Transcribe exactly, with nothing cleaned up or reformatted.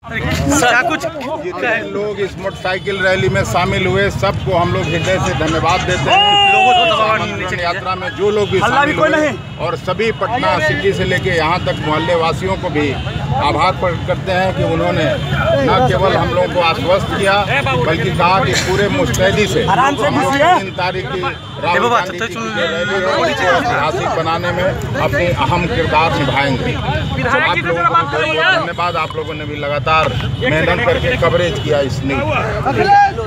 क्या कुछ जितने लोग इस मोटरसाइकिल रैली में शामिल हुए सबको हम लोग हृदय से धन्यवाद देते हैं। आमंत्रण यात्रा में जो लोग भी शामिल हुए और सभी पटना सिटी से लेके यहाँ तक मोहल्ले वासियों को भी आभार प्रकट करते हैं कि उन्होंने न केवल हम लोगों को आश्वस्त किया बल्कि कहा कि पूरे मुस्तैदी से हम लोग तीन तारीख की राहुल गांधी की रैली है ऐतिहासिक बनाने में अपनी अहम किरदार निभाएंगे। आप लोगों को बहुत बहुत धन्यवाद। आप लोगों ने भी लगातार मेहनत करके कवरेज किया इस न्यूज़।